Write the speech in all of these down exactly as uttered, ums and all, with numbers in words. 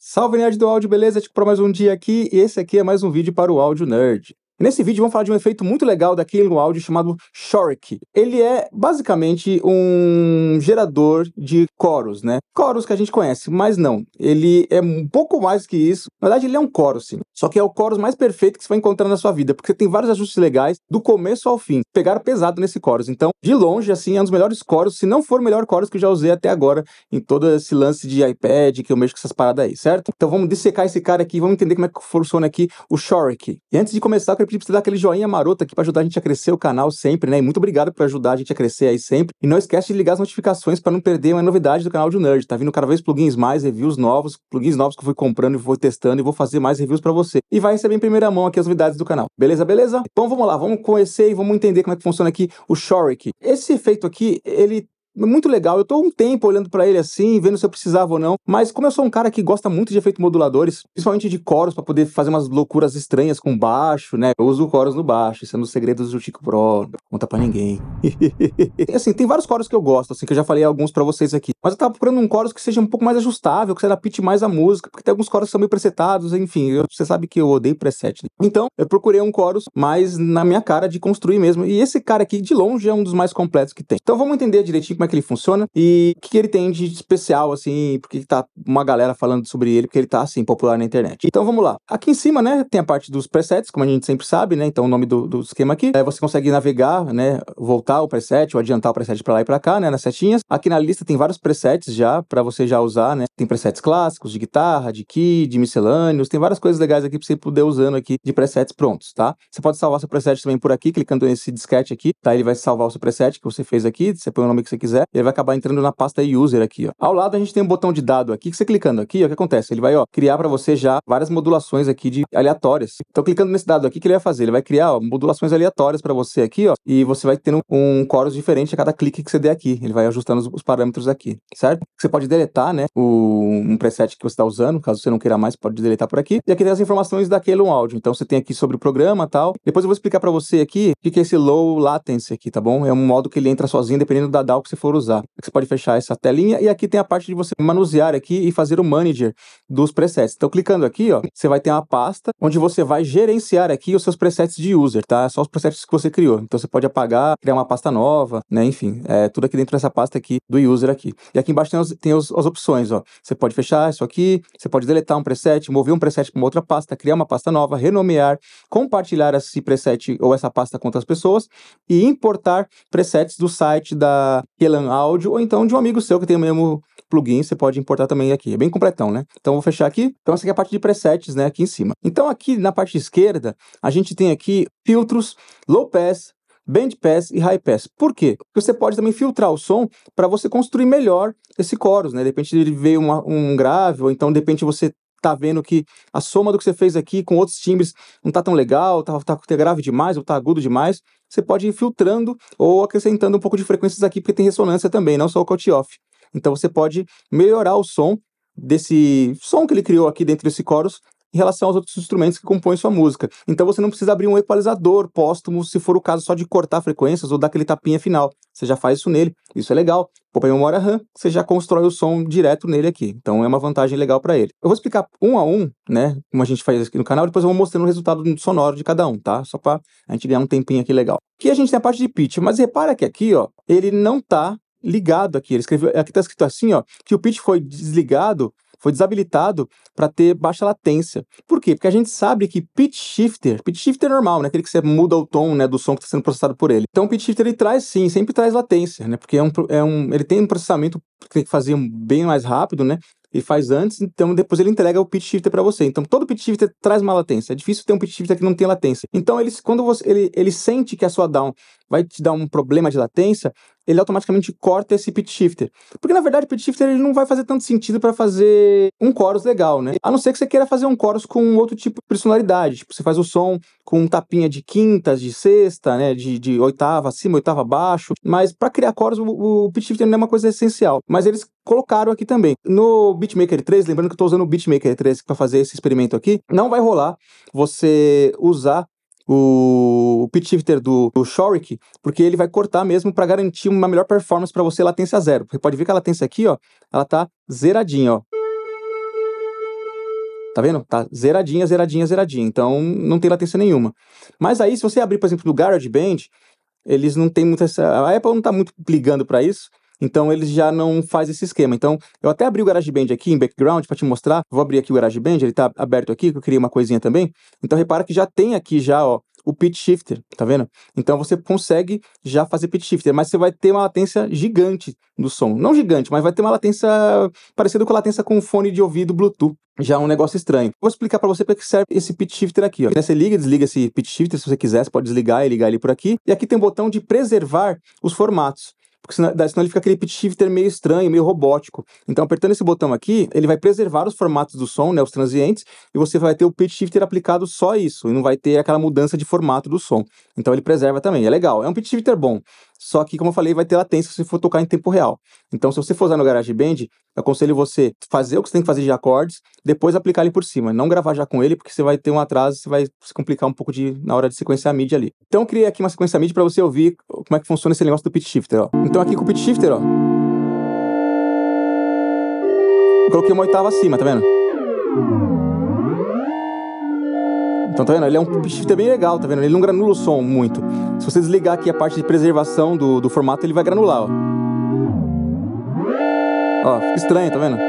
Salve, nerd do áudio, beleza? Tipo, para mais um dia aqui, e esse aqui é mais um vídeo para o Áudio Nerd. E nesse vídeo vamos falar de um efeito muito legal daquele no áudio chamado Shork. Ele é basicamente um gerador de coros, né? Coros que a gente conhece, mas não. Ele é um pouco mais que isso. Na verdade, ele é um chorus, sim. Só que é o chorus mais perfeito que você vai encontrar na sua vida, porque tem vários ajustes legais do começo ao fim. Pegaram pesado nesse chorus. Então, de longe, assim, é um dos melhores chorus, se não for o melhor chorus que eu já usei até agora em todo esse lance de iPad, que eu mexo com essas paradas aí, certo? Então vamos dissecar esse cara aqui, vamos entender como é que funciona aqui o Shork. E antes de começar, eu quero pedir pra você dar aquele joinha maroto aqui pra ajudar a gente a crescer o canal sempre, né? E muito obrigado por ajudar a gente a crescer aí sempre. E não esquece de ligar as notificações pra não perder uma novidade do canal de Nerd. Tá vindo cada vez plugins mais, reviews novos, plugins novos que eu fui comprando e vou testando e vou fazer mais reviews pra você. E vai receber em primeira mão aqui as novidades do canal. Beleza, beleza? Então vamos lá, vamos conhecer e vamos entender como é que funciona aqui o Shork. Esse efeito aqui, ele muito legal, eu tô um tempo olhando pra ele assim, vendo se eu precisava ou não, mas como eu sou um cara que gosta muito de efeitos moduladores, principalmente de coros, pra poder fazer umas loucuras estranhas com baixo, né, eu uso coros no baixo, isso é um dos segredos do Chico Pro, não conta pra ninguém. Assim, tem vários coros que eu gosto, assim, que eu já falei alguns pra vocês aqui, mas eu tava procurando um coros que seja um pouco mais ajustável, que se adapte mais à música, porque tem alguns coros que são meio presetados, enfim, eu, você sabe que eu odeio preset, né? Então, eu procurei um coros mais na minha cara de construir mesmo, e esse cara aqui, de longe, é um dos mais completos que tem. Então vamos entender direitinho como é que ele funciona e o que, que ele tem de especial, assim, porque tá uma galera falando sobre ele, porque ele tá, assim, popular na internet. Então vamos lá. Aqui em cima, né, tem a parte dos presets, como a gente sempre sabe, né, então o nome do, do esquema aqui, é, você consegue navegar, né, voltar o preset ou adiantar o preset pra lá e pra cá, né, nas setinhas. Aqui na lista tem vários presets já, pra você já usar, né, tem presets clássicos, de guitarra, de key, de miscelâneos, tem várias coisas legais aqui pra você poder usando aqui de presets prontos, tá? Você pode salvar seu preset também por aqui, clicando nesse disquete aqui, tá? Ele vai salvar o seu preset que você fez aqui, você põe o nome que você quiser, ele vai acabar entrando na pasta user aqui, ó. Ao lado a gente tem um botão de dado aqui, que você clicando aqui, ó, o que acontece? Ele vai, ó, criar para você já várias modulações aqui de aleatórias. Então clicando nesse dado aqui, o que ele vai fazer? Ele vai criar, ó, modulações aleatórias para você aqui, ó, e você vai tendo um chorus diferente a cada clique que você der aqui. Ele vai ajustando os, os parâmetros aqui, certo? Você pode deletar, né, o, um preset que você está usando, caso você não queira mais, pode deletar por aqui. E aqui tem as informações daquele um áudio. Então você tem aqui sobre o programa e tal. Depois eu vou explicar para você aqui o que é esse low latency aqui, tá bom? É um modo que ele entra sozinho dependendo da D A W que você for usar. Você pode fechar essa telinha e aqui tem a parte de você manusear aqui e fazer o manager dos presets. Então clicando aqui, ó, você vai ter uma pasta onde você vai gerenciar aqui os seus presets de user, tá? Só os presets que você criou. Então você pode apagar, criar uma pasta nova, né? Enfim, é tudo aqui dentro dessa pasta aqui do user aqui. E aqui embaixo tem, os, tem os, as opções, ó. Você pode fechar isso aqui, você pode deletar um preset, mover um preset para uma outra pasta, criar uma pasta nova, renomear, compartilhar esse preset ou essa pasta com outras pessoas e importar presets do site da Kelan Audio ou então de um amigo seu que tem o mesmo plugin, você pode importar também aqui. É bem completão, né? Então, vou fechar aqui. Então, essa aqui é a parte de presets, né? Aqui em cima. Então, aqui na parte esquerda, a gente tem aqui filtros, low pass, band pass e high pass. Por quê? Porque você pode também filtrar o som para você construir melhor esse chorus, né? De repente ele veio uma, um grave, ou então de repente você tá vendo que a soma do que você fez aqui com outros timbres não tá tão legal, tá, tá, tá grave demais ou tá agudo demais, você pode ir filtrando ou acrescentando um pouco de frequências aqui, porque tem ressonância também, não só o cut-off. Então você pode melhorar o som desse som que ele criou aqui dentro desse chorus em relação aos outros instrumentos que compõem sua música. Então você não precisa abrir um equalizador póstumo, se for o caso só de cortar frequências ou dar aquele tapinha final. Você já faz isso nele, isso é legal. Poupa em memória RAM, você já constrói o som direto nele aqui. Então é uma vantagem legal para ele. Eu vou explicar um a um, né, como a gente faz aqui no canal, depois eu vou mostrando o resultado sonoro de cada um, tá? Só para a gente ganhar um tempinho aqui legal. Aqui a gente tem a parte de pitch, mas repara que aqui, ó, ele não tá ligado aqui. Ele escreveu, aqui tá escrito assim, ó, que o pitch foi desligado, foi desabilitado para ter baixa latência. Por quê? Porque a gente sabe que pitch shifter, pitch shifter é normal, né? Aquele que você muda o tom, né, do som que está sendo processado por ele. Então o pitch shifter ele traz sim, sempre traz latência, né? Porque é um, é um, ele tem um processamento que tem que fazer bem mais rápido, né? Ele faz antes, então depois ele entrega o pitch shifter para você. Então todo pitch shifter traz uma latência. É difícil ter um pitch shifter que não tem latência. Então ele, quando você, ele, ele sente que a sua down vai te dar um problema de latência, ele automaticamente corta esse pitch shifter. Porque na verdade o pitch shifter ele não vai fazer tanto sentido para fazer um chorus legal, né? A não ser que você queira fazer um chorus com outro tipo de personalidade. Tipo, você faz o som com um tapinha de quintas, de sexta, né? De, de oitava acima, oitava abaixo. Mas para criar chorus o, o pitch shifter não é uma coisa essencial. Mas eles colocaram aqui também. No Beatmaker três, lembrando que eu estou usando o Beatmaker três para fazer esse experimento aqui, não vai rolar você usar o pitch shifter do, do Shork, porque ele vai cortar mesmo para garantir uma melhor performance para você latência zero. Você pode ver que a latência aqui, ó, ela tá zeradinha, ó. Tá vendo? Tá zeradinha, zeradinha, zeradinha. Então, não tem latência nenhuma. Mas aí, se você abrir, por exemplo, do GarageBand, eles não tem muita essa... A Apple não tá muito ligando para isso, então eles já não faz esse esquema. Então, eu até abri o GarageBand aqui em background para te mostrar. Vou abrir aqui o GarageBand, ele tá aberto aqui, que eu criei uma coisinha também. Então, repara que já tem aqui já, ó, o pitch shifter, tá vendo? Então você consegue já fazer pitch shifter, mas você vai ter uma latência gigante do som. Não gigante, mas vai ter uma latência parecida com a latência com fone de ouvido Bluetooth. Já é um negócio estranho. Vou explicar para você para que serve esse pitch shifter aqui, ó. Você liga e desliga esse pitch shifter se você quiser, você pode desligar e ligar ele por aqui. E aqui tem um botão de preservar os formatos. Porque senão, senão ele fica aquele pitch shifter meio estranho, meio robótico. Então, apertando esse botão aqui, ele vai preservar os formatos do som, né, os transientes, e você vai ter o pitch shifter aplicado só isso, e não vai ter aquela mudança de formato do som. Então, ele preserva também, é legal. É um pitch shifter bom, só que, como eu falei, vai ter latência se for tocar em tempo real. Então, se você for usar no GarageBand, eu aconselho você fazer o que você tem que fazer de acordes, depois aplicar ele por cima. Não gravar já com ele, porque você vai ter um atraso, você vai se complicar um pouco de, na hora de sequenciar a mídia ali. Então, eu criei aqui uma sequência mídia para você ouvir como é que funciona esse negócio do pitch shifter, ó. Então, aqui com o pitch shifter, ó, eu coloquei uma oitava acima, tá vendo? Então, tá vendo? Ele é um pitch shifter bem legal, tá vendo? Ele não granula o som muito. Se você desligar aqui a parte de preservação do, do formato, ele vai granular, ó. Ó, fica estranho, tá vendo?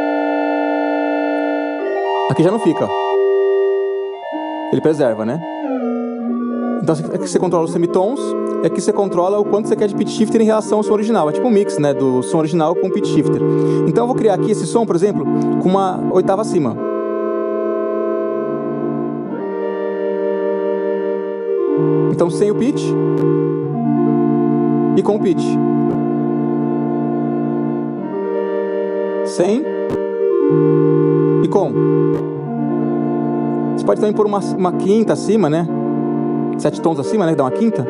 Aqui já não fica, ó. Ele preserva, né? Então aqui você controla os semitons, e aqui você controla o quanto você quer de pitch shifter em relação ao som original. É tipo um mix, né, do som original com pitch shifter. Então eu vou criar aqui esse som, por exemplo, com uma oitava acima. Então sem o pitch e com o pitch. Sem e com. Você pode também pôr uma, uma quinta acima, né? Sete tons acima, né? Dá uma quinta.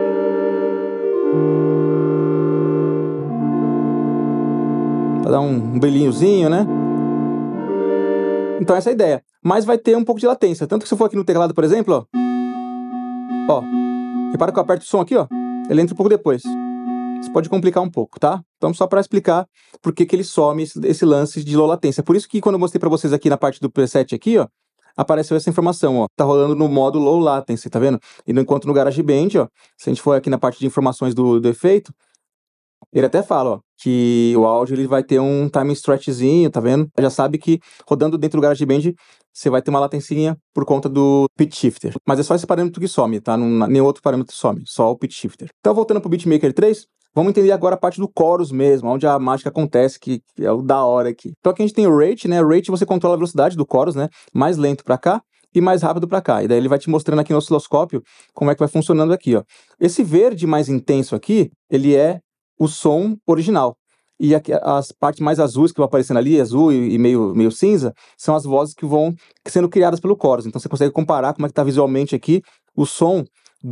Pra dar um brilhinhozinho, né? Então essa é a ideia. Mas vai ter um pouco de latência. Tanto que se eu for aqui no teclado, por exemplo, ó. Ó. Repara que eu aperto o som aqui, ó. Ele entra um pouco depois. Isso pode complicar um pouco, tá? Então só para explicar por que que ele some esse, esse lance de low latência. Por isso que quando eu mostrei para vocês aqui na parte do preset aqui, ó, apareceu essa informação, ó. Tá rolando no modo low latency, tá vendo? E enquanto no GarageBand, ó, se a gente for aqui na parte de informações do, do efeito, ele até fala, ó, que o áudio ele vai ter um time stretchzinho, tá vendo? Já sabe que rodando dentro do GarageBand você vai ter uma latencinha por conta do pitch shifter. Mas é só esse parâmetro que some, tá? Não, nenhum outro parâmetro some, só o pitch shifter. Então voltando pro Beatmaker três, vamos entender agora a parte do chorus mesmo, onde a mágica acontece, que é o da hora aqui. Então aqui a gente tem o rate, né? O rate você controla a velocidade do chorus, né? Mais lento para cá e mais rápido para cá. E daí ele vai te mostrando aqui no osciloscópio como é que vai funcionando aqui, ó. Esse verde mais intenso aqui, ele é o som original. E aqui, as partes mais azuis que vão aparecendo ali, azul e, e meio, meio cinza, são as vozes que vão sendo criadas pelo chorus. Então você consegue comparar como é que tá visualmente aqui o som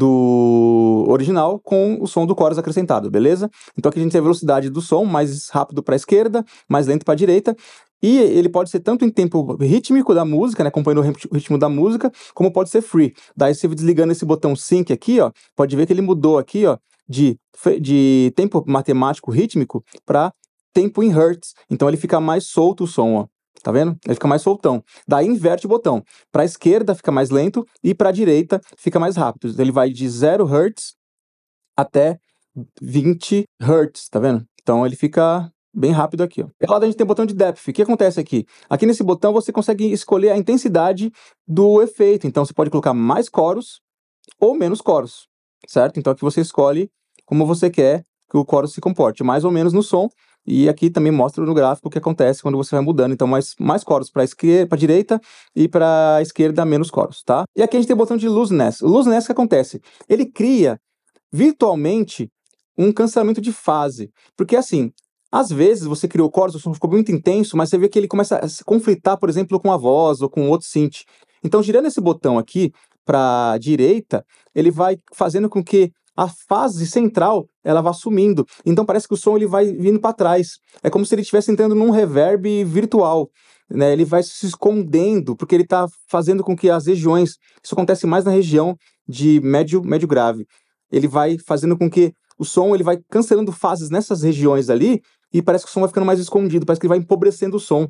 do original com o som do chorus acrescentado, beleza? Então aqui a gente tem a velocidade do som, mais rápido para a esquerda, mais lento para a direita, e ele pode ser tanto em tempo rítmico da música, né, acompanhando o ritmo da música, como pode ser free. Daí você desligando esse botão sync aqui, ó, pode ver que ele mudou aqui, ó, de, de tempo matemático rítmico para tempo em hertz. Então ele fica mais solto o som, ó. Tá vendo? Ele fica mais soltão. Daí inverte o botão. Para a esquerda fica mais lento e para a direita fica mais rápido. Ele vai de zero hertz até vinte hertz, tá vendo? Então ele fica bem rápido aqui, ó. E lá a gente tem o botão de depth. O que acontece aqui? Aqui nesse botão você consegue escolher a intensidade do efeito. Então você pode colocar mais coros ou menos coros, certo? Então aqui você escolhe como você quer que o chorus se comporte, mais ou menos no som. E aqui também mostra no gráfico o que acontece quando você vai mudando. Então, mais, mais coros para a direita e para a esquerda, menos coros, tá? E aqui a gente tem o botão de looseness. O looseness, o que acontece? Ele cria virtualmente um cancelamento de fase. Porque assim, às vezes você criou coros, o som ficou muito intenso, mas você vê que ele começa a se conflitar, por exemplo, com a voz ou com outro synth. Então, girando esse botão aqui para a direita, ele vai fazendo com que a fase central ela vai sumindo. Então parece que o som ele vai vindo para trás. É como se ele estivesse entrando num reverb virtual, né? Ele vai se escondendo, porque ele está fazendo com que as regiões... Isso acontece mais na região de médio, médio grave. Ele vai fazendo com que o som ele vai cancelando fases nessas regiões ali, e parece que o som vai ficando mais escondido, parece que ele vai empobrecendo o som.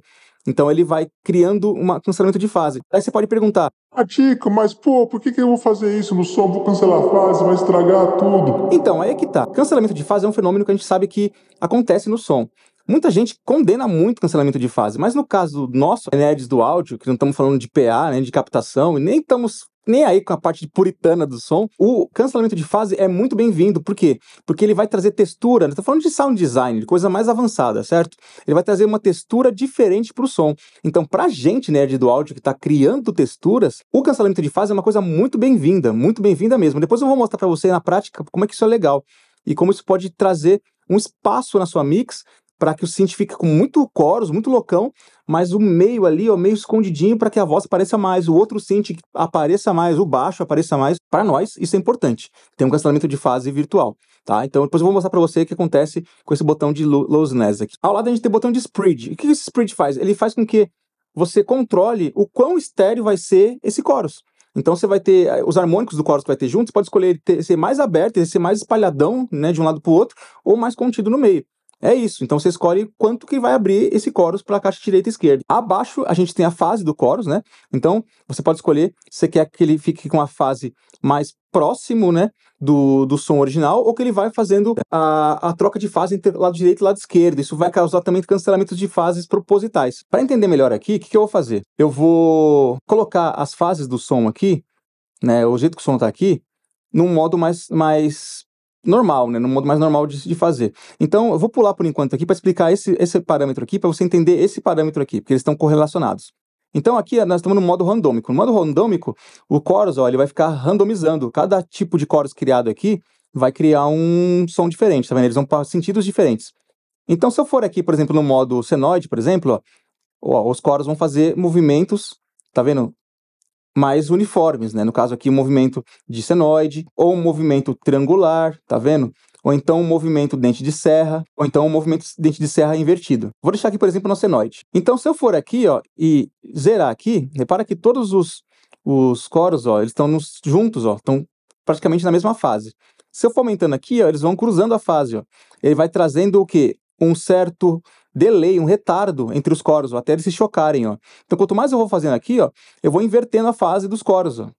Então ele vai criando um cancelamento de fase. Aí você pode perguntar: Ah, Tico, mas pô, por que, que eu vou fazer isso no som? Vou cancelar a fase, vai estragar tudo. Então, aí é que tá. Cancelamento de fase é um fenômeno que a gente sabe que acontece no som. Muita gente condena muito cancelamento de fase, mas no caso nosso, nerds do áudio, que não estamos falando de P A, né, de captação, e nem estamos nem aí com a parte puritana do som, o cancelamento de fase é muito bem-vindo. Por quê? Porque ele vai trazer textura, estou falando de sound design, de coisa mais avançada, certo? Ele vai trazer uma textura diferente para o som. Então, pra gente, nerd do áudio, que está criando texturas, o cancelamento de fase é uma coisa muito bem-vinda, muito bem-vinda mesmo. Depois eu vou mostrar para você na prática como é que isso é legal e como isso pode trazer um espaço na sua mix para que o synth fique com muito chorus, muito loucão, mas o meio ali, ó, meio escondidinho para que a voz apareça mais, o outro synth apareça mais, o baixo apareça mais. Para nós, isso é importante. Tem um cancelamento de fase virtual, tá? Então depois eu vou mostrar para você o que acontece com esse botão de looseness aqui. Ao lado a gente tem o botão de spread. O que esse spread faz? Ele faz com que você controle o quão estéreo vai ser esse chorus. Então você vai ter os harmônicos do chorus que vai ter junto, você pode escolher ter, ser mais aberto, ele ser mais espalhadão, né, de um lado para o outro, ou mais contido no meio. É isso, então você escolhe quanto que vai abrir esse chorus para a caixa direita e esquerda. Abaixo a gente tem a fase do chorus, né? Então você pode escolher se você quer que ele fique com a fase mais próximo, né, do, do som original, ou que ele vai fazendo a, a troca de fase entre lado direito e lado esquerdo. Isso vai causar também cancelamentos de fases propositais. Para entender melhor aqui, o que, que eu vou fazer? Eu vou colocar as fases do som aqui, né, o jeito que o som está aqui, num modo mais, mais normal, né, no modo mais normal de, de fazer. Então, eu vou pular por enquanto aqui para explicar esse, esse parâmetro aqui, para você entender esse parâmetro aqui, porque eles estão correlacionados. Então, aqui nós estamos no modo randômico. No modo randômico, o chorus, ó, ele vai ficar randomizando. Cada tipo de chorus criado aqui vai criar um som diferente, tá vendo? Eles vão para sentidos diferentes. Então, se eu for aqui, por exemplo, no modo senoide, por exemplo, ó, ó, os chorus vão fazer movimentos, tá vendo? Mais uniformes, né? No caso aqui, um movimento de senoide, ou um movimento triangular, tá vendo? Ou então um movimento dente de serra, ou então um movimento dente de serra invertido. Vou deixar aqui, por exemplo, no senoide. Então, se eu for aqui, ó, e zerar aqui, repara que todos os, os coros, ó, eles estão juntos, ó, estão praticamente na mesma fase. Se eu for aumentando aqui, ó, eles vão cruzando a fase, ó. Ele vai trazendo o quê? Um certo delay, um retardo entre os coros, ó, até eles se chocarem, ó. Então, quanto mais eu vou fazendo aqui, ó, eu vou invertendo a fase dos coros, ó.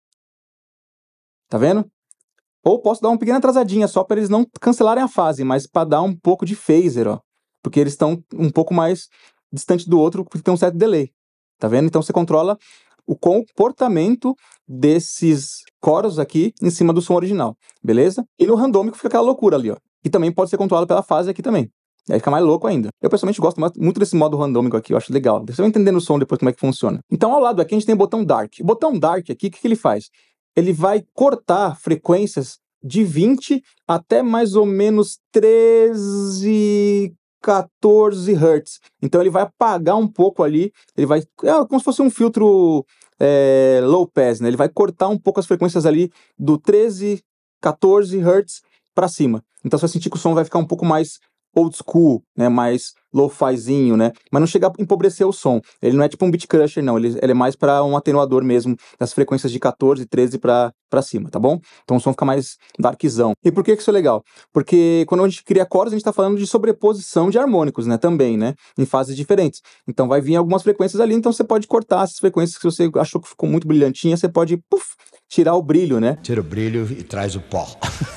Tá vendo? Ou posso dar uma pequena atrasadinha só para eles não cancelarem a fase, mas para dar um pouco de phaser, ó. Porque eles estão um pouco mais distante do outro, porque tem um certo delay. Tá vendo? Então você controla o comportamento desses coros aqui em cima do som original, beleza? E no randômico fica aquela loucura ali, ó. E também pode ser controlado pela fase aqui também. Aí fica mais louco ainda. Eu, pessoalmente, gosto muito desse modo randômico aqui, eu acho legal. Você vai entendendo o som depois como é que funciona. Então, ao lado aqui, a gente tem o botão Dark. O botão Dark aqui, o que, que ele faz? Ele vai cortar frequências de vinte até mais ou menos treze, quatorze hertz. Então, ele vai apagar um pouco ali, ele vai... É como se fosse um filtro é, low pass, né? Ele vai cortar um pouco as frequências ali do treze, quatorze hertz para cima. Então, você vai sentir que o som vai ficar um pouco mais old school, né, mais lo-fizinho, né, mas não chega a empobrecer o som. Ele não é tipo um beat crusher, não, ele, ele é mais para um atenuador mesmo, das frequências de quatorze, treze para para cima, tá bom? Então o som fica mais darkzão. E por que que isso é legal? Porque quando a gente cria chorus, a gente tá falando de sobreposição de harmônicos, né, também, né, em fases diferentes. Então vai vir algumas frequências ali, então você pode cortar essas frequências que você achou que ficou muito brilhantinha, você pode, puf, tirar o brilho, né? Tira o brilho e traz o pó.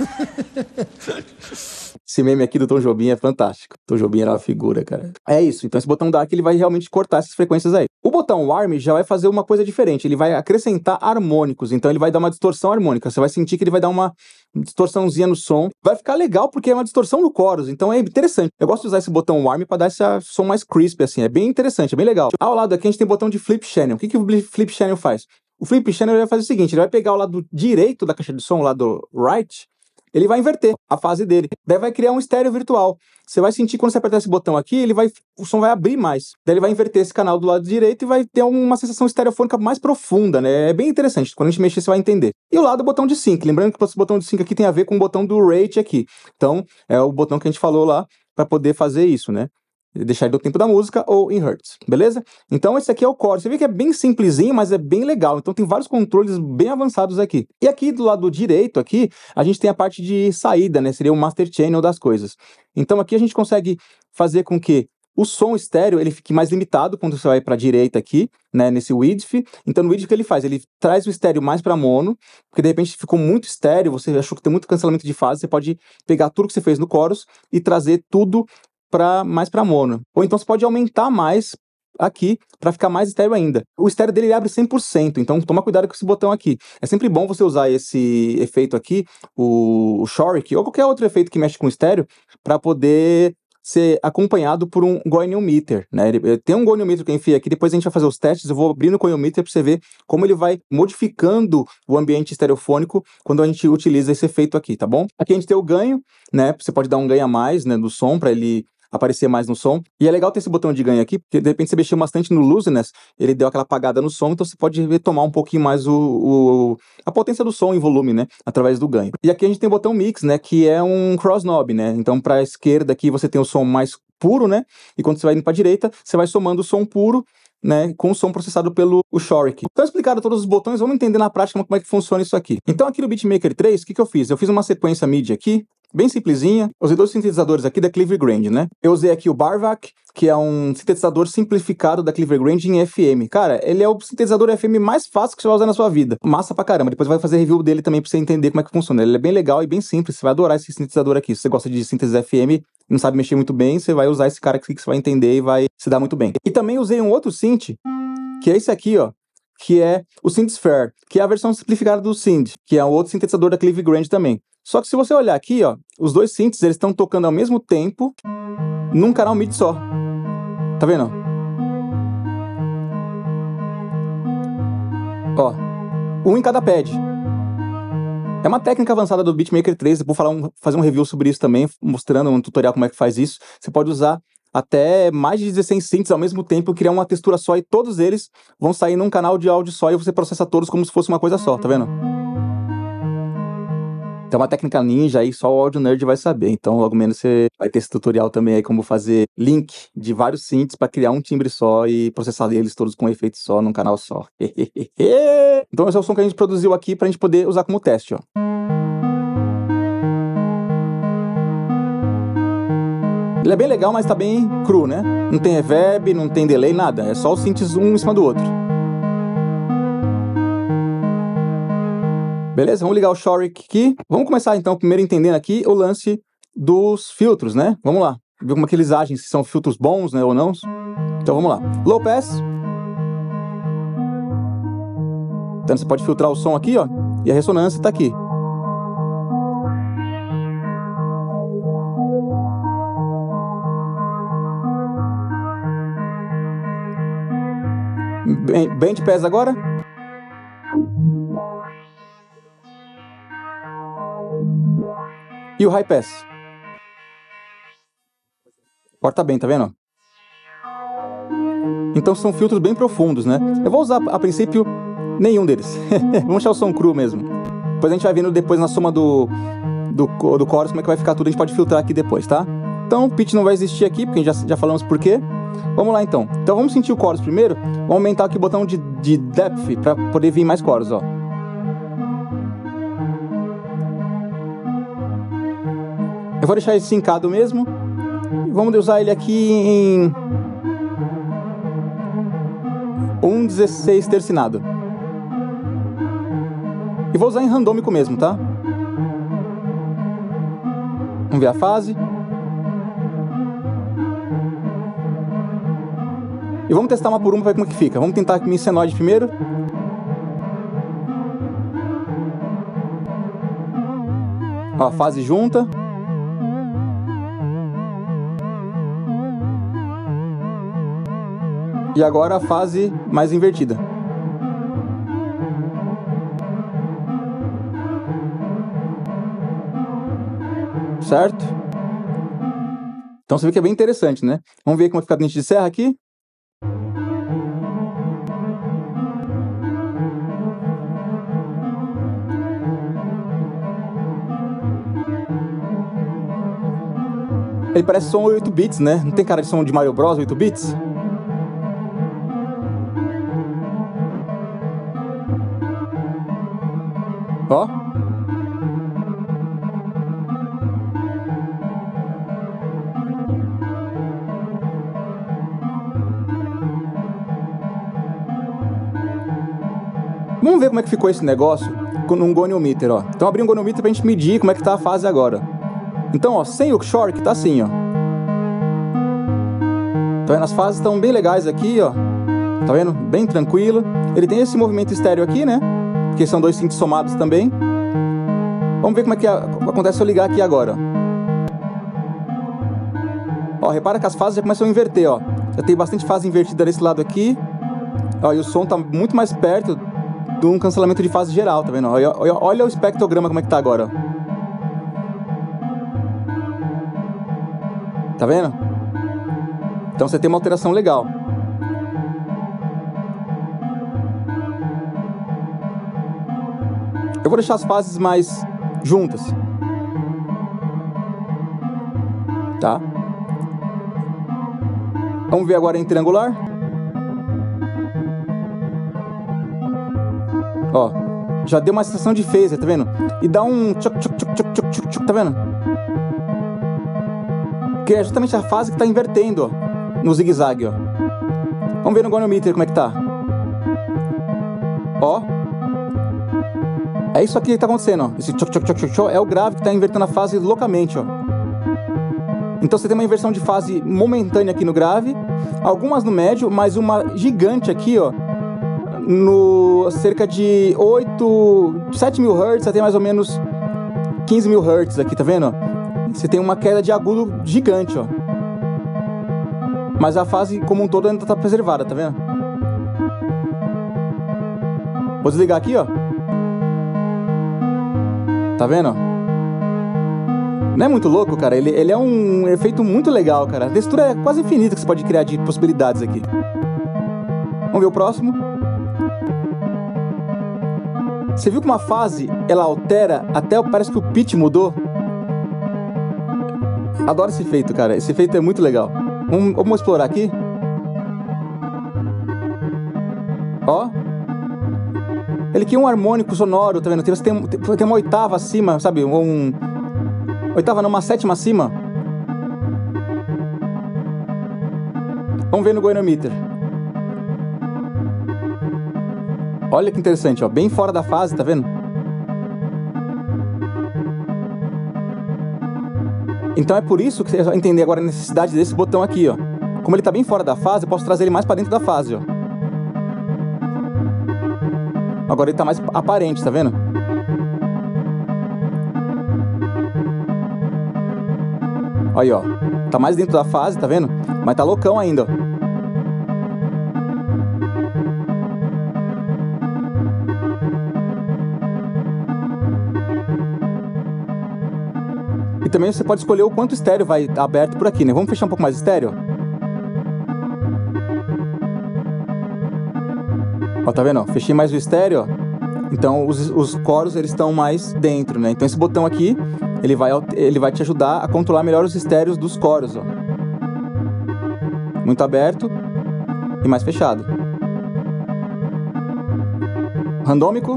Esse meme aqui do Tom Jobim é fantástico. Tom Jobim era uma figura, cara. É isso. Então esse botão Dark, ele vai realmente cortar essas frequências aí. O botão Warm já vai fazer uma coisa diferente. Ele vai acrescentar harmônicos. Então ele vai dar uma distorção harmônica. Você vai sentir que ele vai dar uma distorçãozinha no som. Vai ficar legal porque é uma distorção no chorus. Então é interessante. Eu gosto de usar esse botão Warm para dar esse som mais crisp, assim. É bem interessante, é bem legal. Ao lado aqui a gente tem o botão de Flip Channel. O que, que o Flip Channel faz? O Flip Channel vai fazer o seguinte. Ele vai pegar o lado direito da caixa de som, o lado right... ele vai inverter a fase dele. Daí vai criar um estéreo virtual. Você vai sentir quando você apertar esse botão aqui, ele vai, o som vai abrir mais. Daí ele vai inverter esse canal do lado direito e vai ter uma sensação estereofônica mais profunda, né? É bem interessante. Quando a gente mexer, você vai entender. E o lado do botão de sync. Lembrando que esse botão de sync aqui tem a ver com o botão do rate aqui. Então, é o botão que a gente falou lá para poder fazer isso, né? Deixar ele do tempo da música ou em hertz, beleza? Então esse aqui é o core. Você vê que é bem simplesinho, mas é bem legal. Então tem vários controles bem avançados aqui. E aqui do lado direito, aqui, a gente tem a parte de saída, né? Seria o master channel das coisas. Então aqui a gente consegue fazer com que o som estéreo ele fica mais limitado quando você vai para a direita aqui, né, nesse width. Então no width o que ele faz? Ele traz o estéreo mais para mono, porque de repente ficou muito estéreo, você achou que tem muito cancelamento de fase, você pode pegar tudo que você fez no chorus e trazer tudo para mais para mono. Ou então você pode aumentar mais aqui para ficar mais estéreo ainda. O estéreo dele ele abre cem por cento, então toma cuidado com esse botão aqui. É sempre bom você usar esse efeito aqui, o, o Shork, ou qualquer outro efeito que mexe com estéreo, para poder ser acompanhado por um goniometer, né? Ele, ele tem um goniometer que eu enfiei aqui, depois a gente vai fazer os testes, eu vou abrir no goniometer para você ver como ele vai modificando o ambiente estereofônico quando a gente utiliza esse efeito aqui, tá bom? Aqui a gente tem o ganho, né? Você pode dar um ganho a mais, né, no som para ele aparecer mais no som. E é legal ter esse botão de ganho aqui, porque de repente você mexeu bastante no looseness, ele deu aquela apagada no som, então você pode retomar um pouquinho mais o, o, a potência do som em volume, né, através do ganho. E aqui a gente tem o botão mix, né, que é um cross knob, né, então para a esquerda aqui você tem o som mais puro, né, e quando você vai indo para a direita, você vai somando o som puro, né, com o som processado pelo o Shork. Então, explicado todos os botões, vamos entender na prática como é que funciona isso aqui. Então, aqui no Beatmaker três, o que, que eu fiz? Eu fiz uma sequência MIDI aqui, bem simplesinha. Usei dois sintetizadores aqui da Clever Grand, né? Eu usei aqui o Barvac, que é um sintetizador simplificado da Clever Grand em F M. Cara, ele é o sintetizador F M mais fácil que você vai usar na sua vida. Massa pra caramba. Depois vai fazer review dele também pra você entender como é que funciona. Ele é bem legal e bem simples. Você vai adorar esse sintetizador aqui. Se você gosta de síntese F M e não sabe mexer muito bem, você vai usar esse cara aqui que você vai entender e vai se dar muito bem. E também usei um outro synth, que é esse aqui, ó, que é o Synthsphere, que é a versão simplificada do Synth, que é um outro sintetizador da Clever Grand também. Só que se você olhar aqui, ó, os dois synths, eles estão tocando ao mesmo tempo num canal MIDI só. Tá vendo? Ó, um em cada pad. É uma técnica avançada do Beatmaker três, eu vou falar um, fazer um review sobre isso também, mostrando um tutorial como é que faz isso. Você pode usar até mais de dezesseis synths ao mesmo tempo, criar uma textura só e todos eles vão sair num canal de áudio só e você processa todos como se fosse uma coisa só, tá vendo? Então é uma técnica ninja aí, só o Audio Nerd vai saber. Então logo menos você vai ter esse tutorial também aí, como fazer link de vários synths para criar um timbre só e processar eles todos com um efeito só, num canal só. Então esse é o som que a gente produziu aqui pra gente poder usar como teste, ó. Ele é bem legal, mas tá bem cru, né? Não tem reverb, não tem delay, nada. É só os synths um em cima do outro. Beleza? Vamos ligar o Shork aqui. Vamos começar então, primeiro entendendo aqui o lance dos filtros, né? Vamos lá. Ver como é que eles agem, se são filtros bons, né, ou não. Então vamos lá. Low Pass. Então você pode filtrar o som aqui, ó. E a ressonância tá aqui. Band Pass agora. E o High Pass. Corta bem, tá vendo? Então são filtros bem profundos, né? Eu vou usar, a princípio, nenhum deles. Vamos deixar o som cru mesmo. Depois a gente vai vendo depois na soma do, do, do chorus como é que vai ficar tudo. A gente pode filtrar aqui depois, tá? Então o pitch não vai existir aqui, porque já, já falamos por quê. Vamos lá então. Então vamos sentir o chorus primeiro. Vamos aumentar aqui o botão de, de depth para poder vir mais chorus, ó. Eu vou deixar ele sincado mesmo. E vamos usar ele aqui em um dezesseis tercinado. E vou usar em randômico mesmo, tá? Vamos ver a fase. E vamos testar uma por uma para ver como é que fica. Vamos tentar aqui em senoide primeiro. Ó, a fase junta. E agora a fase mais invertida. Certo? Então você vê que é bem interessante, né? Vamos ver como vai ficar dente de serra aqui. Ele parece som oito bits, né? Não tem cara de som de Mario Bros, oito bits? Ó. Vamos ver como é que ficou esse negócio com um goniometer, ó. Então abri um goniometer pra gente medir como é que tá a fase agora. Então, ó, sem o Shork tá assim, ó. Tá vendo? As fases estão bem legais aqui, ó. Tá vendo? Bem tranquilo. Ele tem esse movimento estéreo aqui, né? Que são dois synths somados também. Vamos ver como é que acontece se eu ligar aqui agora. Ó, repara que as fases já começam a inverter, ó. Já tem bastante fase invertida desse lado aqui. Ó, e o som tá muito mais perto de um cancelamento de fase geral, tá vendo? Olha, olha, olha o espectrograma como é que tá agora. Tá vendo? Então você tem uma alteração legal. Eu vou deixar as fases mais juntas. Tá? Vamos ver agora em triangular. Ó, já deu uma sensação de phaser, tá vendo? E dá um tchuc, tchuc, tchuc, tchuc, tchuc, tchuc, tchuc, tá vendo? Que é justamente a fase que tá invertendo, ó, no zigue-zague, ó. Vamos ver no goniometer como é que tá. Ó. É isso aqui que tá acontecendo, ó. Esse tchuc, tchuc, tchuc, tchuc, tchuc é o grave que tá invertendo a fase loucamente, ó. Então você tem uma inversão de fase momentânea aqui no grave, algumas no médio, mas uma gigante aqui, ó, no cerca de oito, sete mil hertz até mais ou menos quinze mil hertz aqui, tá vendo? Você tem uma queda de agudo gigante, ó. Mas a fase como um todo ainda tá preservada, tá vendo? Vou desligar aqui, ó. Tá vendo? Não é muito louco, cara? Ele, ele é um efeito muito legal, cara. A textura é quase infinita que você pode criar de possibilidades aqui. Vamos ver o próximo. Você viu que uma fase, ela altera até parece que o pitch mudou? Adoro esse efeito, cara. Esse efeito é muito legal. Vamos, vamos explorar aqui. Ó. Ele cria um harmônico sonoro, tá vendo? Você tem, tem uma oitava acima, sabe? Um... Oitava não, uma sétima acima. Vamos ver no goniometer. Olha que interessante, ó. Bem fora da fase, tá vendo? Então é por isso que você vai entender agora a necessidade desse botão aqui, ó. Como ele tá bem fora da fase, eu posso trazer ele mais pra dentro da fase, ó. Agora ele tá mais aparente, tá vendo? Aí, ó. Tá mais dentro da fase, tá vendo? Mas tá loucão ainda, ó. E também você pode escolher o quanto estéreo vai aberto por aqui, né? Vamos fechar um pouco mais estéreo? Ó, tá vendo? Ó? Fechei mais o estéreo, ó. Então os, os coros, eles estão mais dentro, né? Então esse botão aqui, ele vai, ele vai te ajudar a controlar melhor os estéreos dos coros, ó. Muito aberto e mais fechado. Randômico.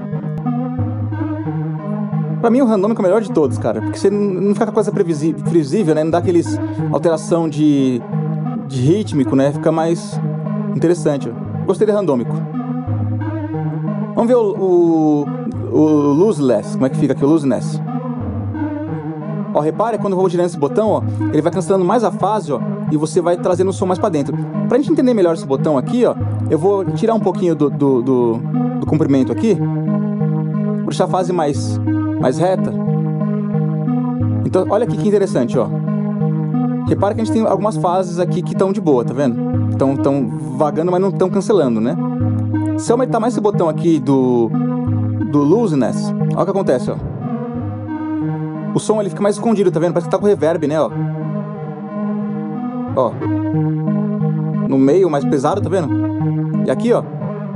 Pra mim o randômico é o melhor de todos, cara. Porque você não fica com a coisa previsível, né? Não dá aqueles alteração de, de rítmico, né? Fica mais interessante, ó. Gostei de randômico. Vamos ver o, o, o lossless, como é que fica aqui o looseness. Ó, repare, quando eu vou girando esse botão, ó, ele vai cancelando mais a fase, ó, e você vai trazendo o som mais pra dentro. Pra gente entender melhor esse botão aqui, ó, eu vou tirar um pouquinho do, do, do, do comprimento aqui. Vou deixar a fase mais, mais reta. Então, olha aqui que interessante, ó. Repara que a gente tem algumas fases aqui que estão de boa, tá vendo? Estão tão vagando, mas não estão cancelando, né? Se eu aumentar mais esse botão aqui do, do looseness, olha o que acontece, ó. O som ele fica mais escondido, tá vendo? Parece que tá com reverb, né, ó. Ó. No meio, mais pesado, tá vendo? E aqui, ó.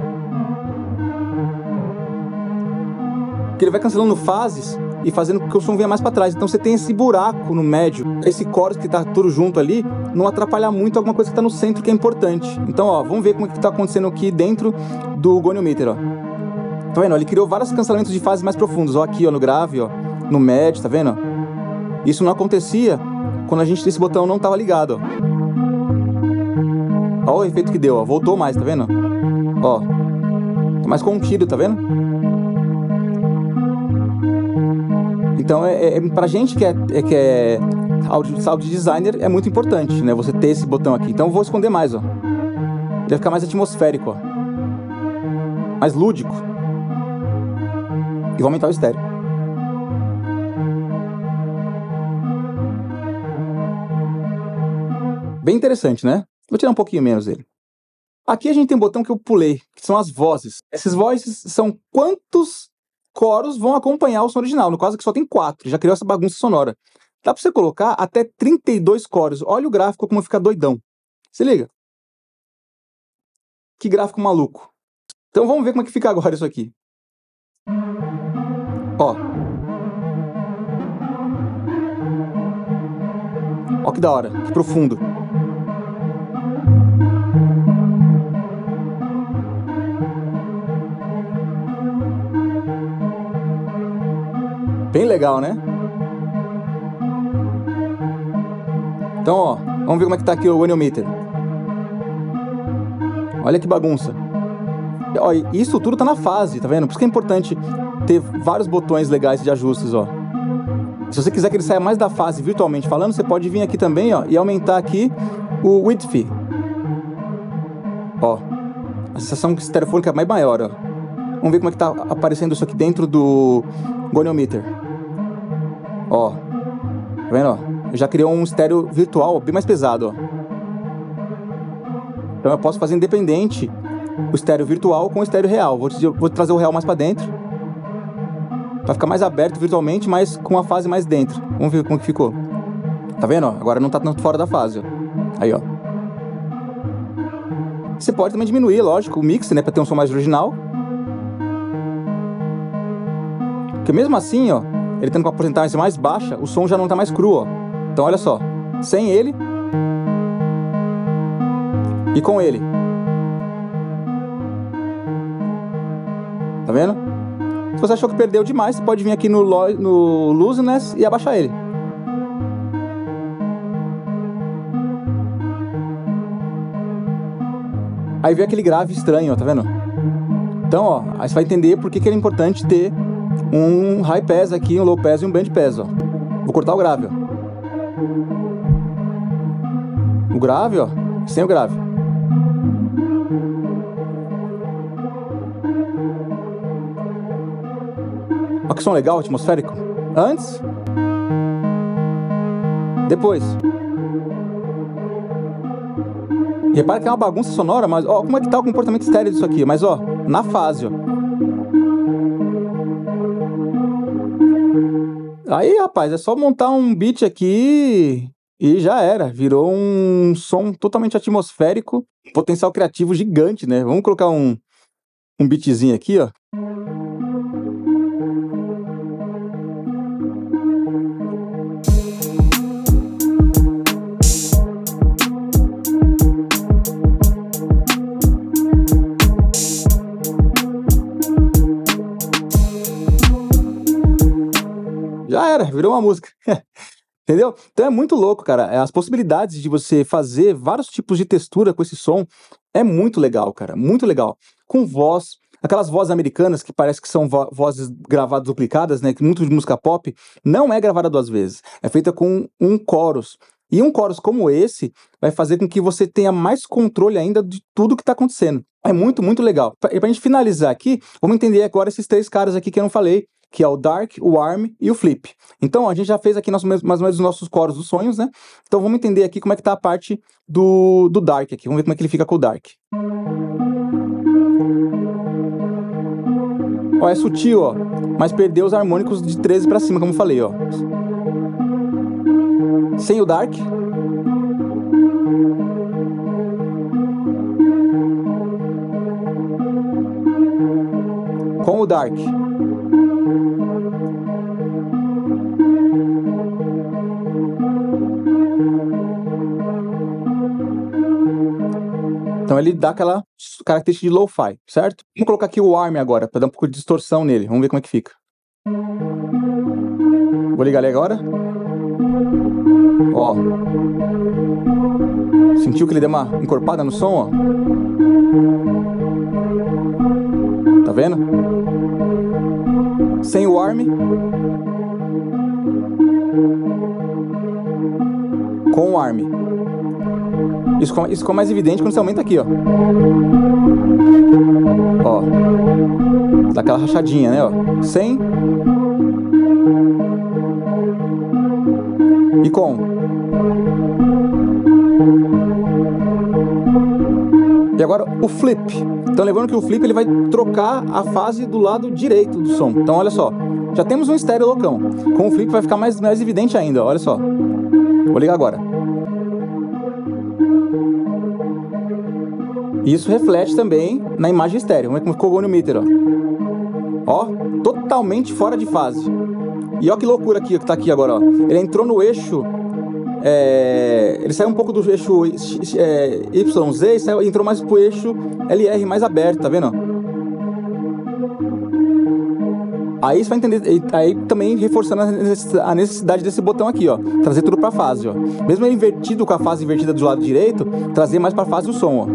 Que ele vai cancelando fases e fazendo com que o som venha mais pra trás. Então você tem esse buraco no médio, esse chorus que tá tudo junto ali, não atrapalhar muito alguma coisa que tá no centro que é importante. Então, ó, vamos ver como é que tá acontecendo aqui dentro do goniometer, ó. Tá vendo? Ele criou vários cancelamentos de fases mais profundos, ó, aqui, ó, no grave, ó, no médio, tá vendo? Isso não acontecia quando a gente esse botão não tava ligado, ó. Ó o efeito que deu, ó, voltou mais, tá vendo? Ó. Tá mais contido, tá vendo? Então, é, é, pra gente que é, é, que é audio, audio designer, é muito importante, né? Você ter esse botão aqui. Então, eu vou esconder mais, ó. Ele vai ficar mais atmosférico, ó. Mais lúdico. E vou aumentar o estéreo. Bem interessante, né? Vou tirar um pouquinho menos dele. Aqui a gente tem um botão que eu pulei, que são as vozes. Essas vozes são quantos coros vão acompanhar o som original. No caso aqui só tem quatro, já criou essa bagunça sonora. Dá pra você colocar até trinta e dois coros. Olha o gráfico como fica doidão. Se liga. Que gráfico maluco. Então vamos ver como é que fica agora isso aqui. Ó. Ó que da hora, que profundo. Bem legal, né? Então, ó, vamos ver como é que tá aqui o Goniometer. Olha que bagunça. Ó, isso tudo tá na fase, tá vendo? Por isso que é importante ter vários botões legais de ajustes, ó. Se você quiser que ele saia mais da fase virtualmente falando, você pode vir aqui também, ó, e aumentar aqui o width. Ó, a sensação estereofônica é mais maior, ó. Vamos ver como é que tá aparecendo isso aqui dentro do Goniometer. Ó, tá vendo, ó? Já criou um estéreo virtual bem mais pesado, ó. Então eu posso fazer independente o estéreo virtual com o estéreo real. Vou, vou trazer o real mais pra dentro. Vai ficar mais aberto virtualmente, mas com a fase mais dentro. Vamos ver como que ficou. Tá vendo, ó? Agora não tá tanto fora da fase, ó. Aí, ó. Você pode também diminuir, lógico, o mix, né? Pra ter um som mais original. Porque mesmo assim, ó, ele tendo com a porcentagem mais baixa, o som já não tá mais cru, ó. Então olha só, sem ele e com ele. Tá vendo? Se você achou que perdeu demais, você pode vir aqui no, no Looseness e abaixar ele. Aí vem aquele grave estranho, ó, tá vendo? Então, ó, aí você vai entender por que, que é importante ter um high pass aqui, um low pass e um band pass, ó. Vou cortar o grave, ó. O grave, ó, sem o grave. Olha que som legal, atmosférico. Antes. Depois. E repara que é uma bagunça sonora, mas ó, como é que tá o comportamento estéreo disso aqui? Mas ó, na fase, ó. Aí, rapaz, é só montar um beat aqui e já era. Virou um som totalmente atmosférico, potencial criativo gigante, né? Vamos colocar um, um beatzinho aqui, ó. Já era, virou uma música. Entendeu? Então é muito louco, cara. As possibilidades de você fazer vários tipos de textura com esse som é muito legal, cara. Muito legal. Com voz, aquelas vozes americanas que parece que são vo vozes gravadas duplicadas, né? Que muito de música pop não é gravada duas vezes. É feita com um chorus. E um chorus como esse vai fazer com que você tenha mais controle ainda de tudo que tá acontecendo. É muito, muito legal. E pra gente finalizar aqui, vamos entender agora esses três caras aqui que eu não falei, que é o Dark, o Arm e o Flip. Então, a gente já fez aqui nosso, mais ou menos os nossos coros dos sonhos, né? Então, vamos entender aqui como é que tá a parte do, do Dark aqui. Vamos ver como é que ele fica com o Dark. Ó, é sutil, ó, mas perdeu os harmônicos de treze pra cima, como eu falei, ó. Sem o Dark. Com o Dark. Então ele dá aquela característica de lo-fi, certo? Vamos colocar aqui o Arm agora, para dar um pouco de distorção nele. Vamos ver como é que fica. Vou ligar ele agora. Ó. Sentiu que ele deu uma encorpada no som, ó? vendo? Sem o arm. Com o arm. Isso ficou, isso ficou mais evidente quando você aumenta aqui, ó. Ó. Dá aquela rachadinha, né, ó. Sem. E com. E agora o flip. Então lembrando que o flip ele vai trocar a fase do lado direito do som. Então olha só. Já temos um estéreo loucão. Com o flip vai ficar mais, mais evidente ainda, ó. Olha só. Vou ligar agora. Isso reflete também na imagem estéreo. Vamos ver como ficou o goniometer, ó. Ó, totalmente fora de fase. E ó que loucura aqui, que tá aqui agora, ó. Ele entrou no eixo... É, ele saiu um pouco do eixo é, Y Z e saiu, entrou mais pro eixo L R mais aberto, tá vendo? Aí você vai entender, aí também reforçando a necessidade desse botão aqui, ó. Trazer tudo pra fase, ó. Mesmo ele invertido com a fase invertida do lado direito, trazer mais pra fase o som, ó.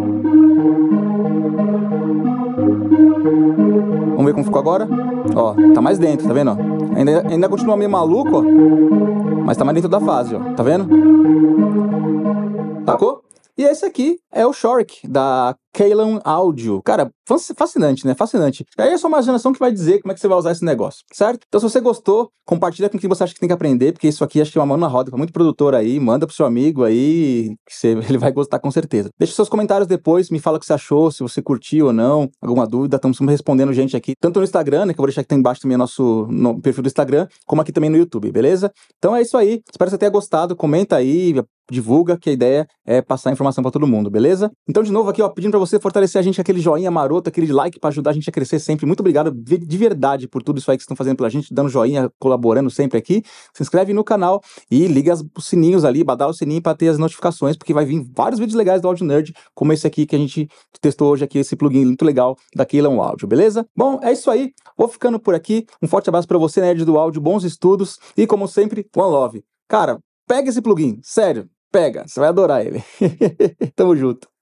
Vamos ver como ficou agora? Ó, tá mais dentro, tá vendo? Ó? Ainda, ainda continua meio maluco, ó. Mas tá mais dentro da fase, ó. Tá vendo? Sacou? E esse aqui é o Shork, da Kalon Audio. Cara, fascinante, né? Fascinante. Aí é só uma imaginação que vai dizer como é que você vai usar esse negócio, certo? Então se você gostou, compartilha com quem você acha que tem que aprender, porque isso aqui acho que é uma mão na roda pra muito produtor aí. Manda pro seu amigo aí, que você, ele vai gostar com certeza. Deixa seus comentários depois, me fala o que você achou, se você curtiu ou não, alguma dúvida. Estamos respondendo gente aqui, tanto no Instagram, né, que eu vou deixar aqui embaixo também o nosso no perfil do Instagram, como aqui também no YouTube, beleza? Então é isso aí. Espero que você tenha gostado. Comenta aí, divulga, que a ideia é passar a informação para todo mundo, beleza? Então, de novo aqui, ó, pedindo para você fortalecer a gente, aquele joinha maroto, aquele like para ajudar a gente a crescer sempre. Muito obrigado de verdade por tudo isso aí que vocês estão fazendo pela gente, dando joinha, colaborando sempre aqui. Se inscreve no canal e liga os sininhos ali, badala o sininho para ter as notificações, porque vai vir vários vídeos legais do Audio Nerd, como esse aqui que a gente testou hoje aqui, esse plugin muito legal da Kalon Audio, beleza? Bom, é isso aí. Vou ficando por aqui. Um forte abraço para você, nerd do áudio, bons estudos e, como sempre, one love. Cara, pega esse plugin, sério. Pega, você vai adorar ele. Tamo junto.